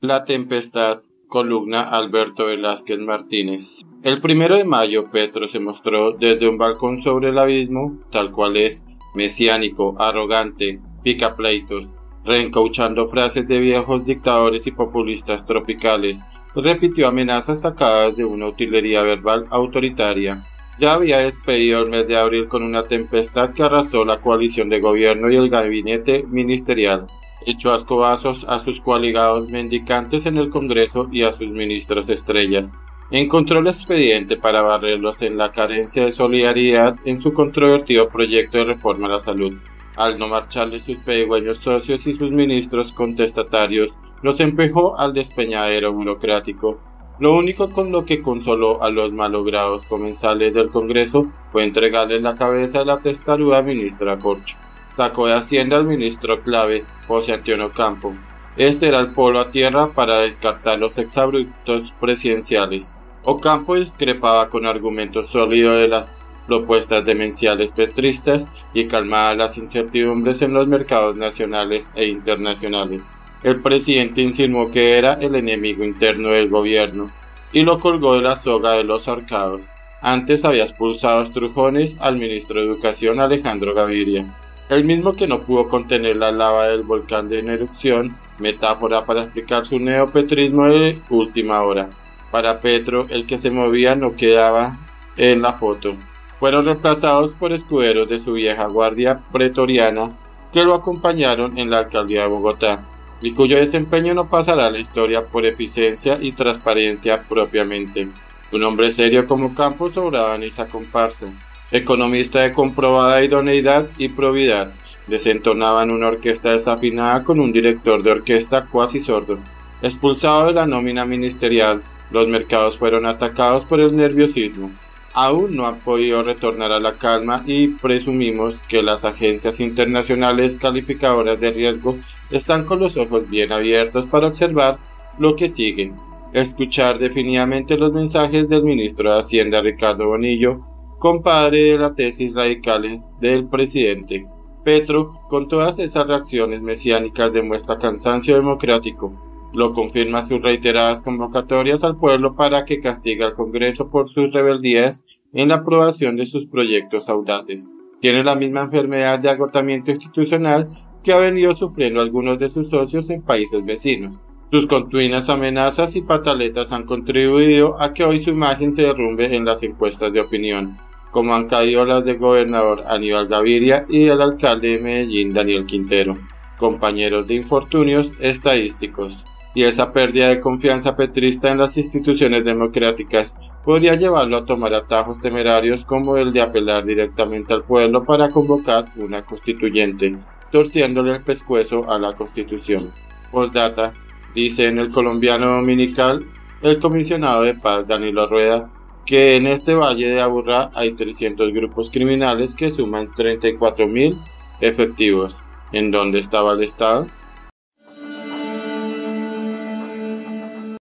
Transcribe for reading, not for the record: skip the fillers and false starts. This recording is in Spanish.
La Tempestad, columna Alberto Velázquez Martínez. El 1 de mayo Petro se mostró desde un balcón sobre el abismo, tal cual es, mesiánico, arrogante, picapleitos, reencauchando frases de viejos dictadores y populistas tropicales. Repitió amenazas sacadas de una utilería verbal autoritaria. Ya había despedido el mes de abril con una tempestad que arrasó la coalición de gobierno y el gabinete ministerial. Echó a escobazos a sus coaligados mendicantes en el Congreso y a sus ministros estrellas. Encontró el expediente para barrerlos en la carencia de solidaridad en su controvertido proyecto de reforma a la salud. Al no marcharle sus pedigüeños socios y sus ministros contestatarios, los empujó al despeñadero burocrático. Lo único con lo que consoló a los malogrados comensales del Congreso fue entregarles la cabeza de la testaruda ministra Corcho. Sacó de Hacienda al ministro clave, José Antonio Ocampo. Este era el polo a tierra para descartar los exabruptos presidenciales. Ocampo discrepaba con argumentos sólidos de las propuestas demenciales petristas y calmaba las incertidumbres en los mercados nacionales e internacionales. El presidente insinuó que era el enemigo interno del gobierno y lo colgó de la soga de los ahorcados. Antes había expulsado a estrujones al ministro de Educación Alejandro Gaviria, el mismo que no pudo contener la lava del volcán en erupción, metáfora para explicar su neopetrismo de última hora. Para Petro, el que se movía no quedaba en la foto. Fueron reemplazados por escuderos de su vieja guardia pretoriana que lo acompañaron en la alcaldía de Bogotá, y cuyo desempeño no pasará a la historia por eficiencia y transparencia propiamente. Un hombre serio como Campos sobraba en esa comparsa. Economista de comprobada idoneidad y probidad, desentonaba en una orquesta desafinada con un director de orquesta cuasi sordo. Expulsado de la nómina ministerial, los mercados fueron atacados por el nerviosismo. Aún no han podido retornar a la calma y presumimos que las agencias internacionales calificadoras de riesgo están con los ojos bien abiertos para observar lo que sigue. Escuchar definidamente los mensajes del ministro de Hacienda Ricardo Bonillo, compadre de las tesis radicales del presidente. Petro, con todas esas reacciones mesiánicas, demuestra cansancio democrático. Lo confirma sus reiteradas convocatorias al pueblo para que castigue al Congreso por sus rebeldías en la aprobación de sus proyectos audaces. Tiene la misma enfermedad de agotamiento institucional que ha venido sufriendo algunos de sus socios en países vecinos. Sus continuas amenazas y pataletas han contribuido a que hoy su imagen se derrumbe en las encuestas de opinión, como han caído las del gobernador Aníbal Gaviria y del alcalde de Medellín Daniel Quintero, compañeros de infortunios estadísticos. Y esa pérdida de confianza petrista en las instituciones democráticas podría llevarlo a tomar atajos temerarios como el de apelar directamente al pueblo para convocar una constituyente, torciéndole el pescuezo a la Constitución. Postdata, dice en el Colombiano Dominical el comisionado de paz Danilo Rueda, que en este valle de Aburrá hay 300 grupos criminales que suman 34.000 efectivos. ¿En dónde estaba el Estado?